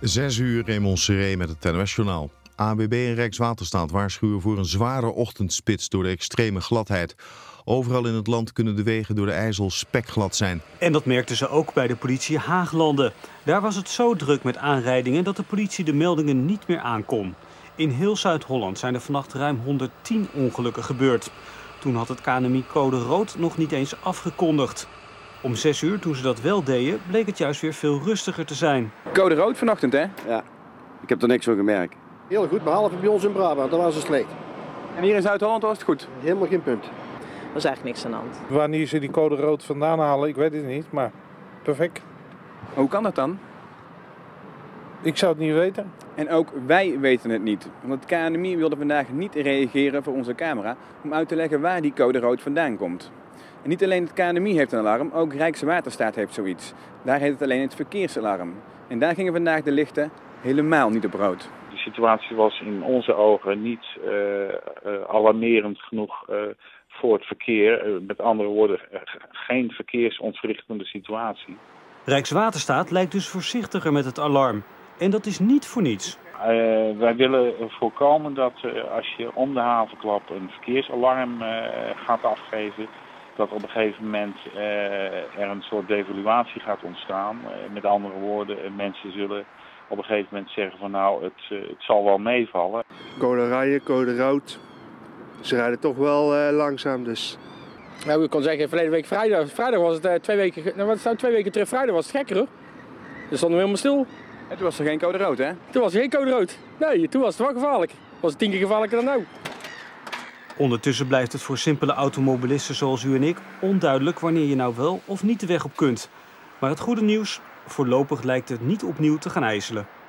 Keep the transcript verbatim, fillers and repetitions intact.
Zes uur, Raymond Seré met het N O S-journaal. A B B en Rijkswaterstaat waarschuwen voor een zware ochtendspits door de extreme gladheid. Overal in het land kunnen de wegen door de IJssel spekglad zijn. En dat merkten ze ook bij de politie Haaglanden. Daar was het zo druk met aanrijdingen dat de politie de meldingen niet meer aankon. In heel Zuid-Holland zijn er vannacht ruim honderdtien ongelukken gebeurd. Toen had het K N M I code rood nog niet eens afgekondigd. Om zes uur, toen ze dat wel deden, bleek het juist weer veel rustiger te zijn. Code rood vanochtend, hè? Ja, ik heb er niks van gemerkt. Heel goed, behalve bij ons in Brabant, daar was het slecht. En hier in Zuid-Holland was het goed? Helemaal geen punt. Er was eigenlijk niks aan de hand. Wanneer ze die code rood vandaan halen, ik weet het niet, maar perfect. Hoe kan dat dan? Ik zou het niet weten. En ook wij weten het niet. Want het K N M I wilde vandaag niet reageren voor onze camera om uit te leggen waar die code rood vandaan komt. En niet alleen het K N M I heeft een alarm, ook Rijkswaterstaat heeft zoiets. Daar heet het alleen het verkeersalarm. En daar gingen vandaag de lichten helemaal niet op rood. De situatie was in onze ogen niet uh, uh, alarmerend genoeg uh, voor het verkeer. Uh, met andere woorden, uh, geen verkeersontwrichtende situatie. Rijkswaterstaat lijkt dus voorzichtiger met het alarm. En dat is niet voor niets. Uh, wij willen voorkomen dat uh, als je om de havenklap een verkeersalarm uh, gaat afgeven, dat op een gegeven moment uh, er een soort devaluatie gaat ontstaan. Uh, met andere woorden, uh, mensen zullen op een gegeven moment zeggen van nou, het, uh, het zal wel meevallen. Code rijden, code rood. Ze rijden toch wel uh, langzaam, dus... Nou, ik kon zeggen, verleden week vrijdag, vrijdag was het uh, twee weken, nou, wat is nou, twee weken terug vrijdag was het gekker hoor. Dus stonden we helemaal stil. En toen was er geen code rood, hè? Toen was er geen code rood. Nee, toen was het wel gevaarlijk. Was het tien keer gevaarlijker dan nu. Ondertussen blijft het voor simpele automobilisten zoals u en ik onduidelijk wanneer je nou wel of niet de weg op kunt. Maar het goede nieuws, voorlopig lijkt het niet opnieuw te gaan ijselen.